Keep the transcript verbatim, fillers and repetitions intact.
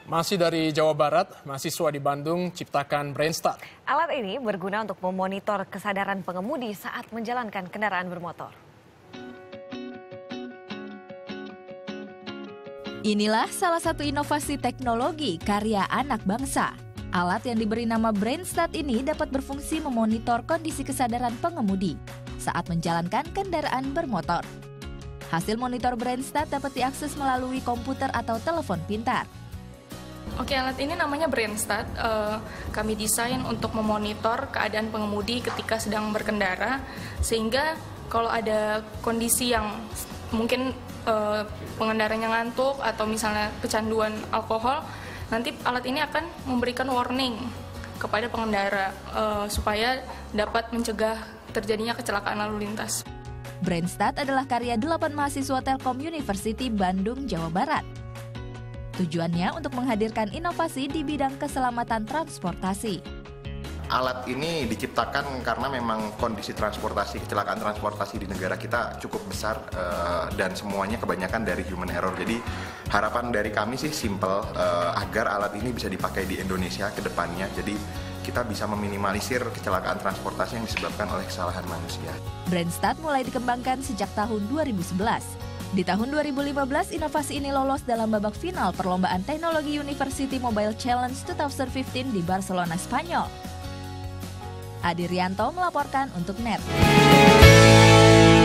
Masih dari Jawa Barat, mahasiswa di Bandung ciptakan BrainStat. Alat ini berguna untuk memonitor kesadaran pengemudi saat menjalankan kendaraan bermotor. Inilah salah satu inovasi teknologi karya anak bangsa. Alat yang diberi nama BrainStat ini dapat berfungsi memonitor kondisi kesadaran pengemudi saat menjalankan kendaraan bermotor. Hasil monitor BrainStat dapat diakses melalui komputer atau telepon pintar. Oke, alat ini namanya BrainStat. Uh, kami desain untuk memonitor keadaan pengemudi ketika sedang berkendara, sehingga kalau ada kondisi yang mungkin uh, pengendaranya ngantuk atau misalnya kecanduan alkohol, nanti alat ini akan memberikan warning kepada pengendara uh, supaya dapat mencegah terjadinya kecelakaan lalu lintas. BrainStat adalah karya delapan mahasiswa Telkom University Bandung, Jawa Barat. Tujuannya untuk menghadirkan inovasi di bidang keselamatan transportasi. Alat ini diciptakan karena memang kondisi transportasi, kecelakaan transportasi di negara kita cukup besar uh, dan semuanya kebanyakan dari human error. Jadi harapan dari kami sih simple, uh, agar alat ini bisa dipakai di Indonesia ke depannya. Jadi kita bisa meminimalisir kecelakaan transportasi yang disebabkan oleh kesalahan manusia. BrainStat mulai dikembangkan sejak tahun dua ribu sebelas. Di tahun dua ribu lima belas, inovasi ini lolos dalam babak final perlombaan teknologi University Mobile Challenge dua ribu lima belas di Barcelona, Spanyol. Adi Rianto melaporkan untuk N E T.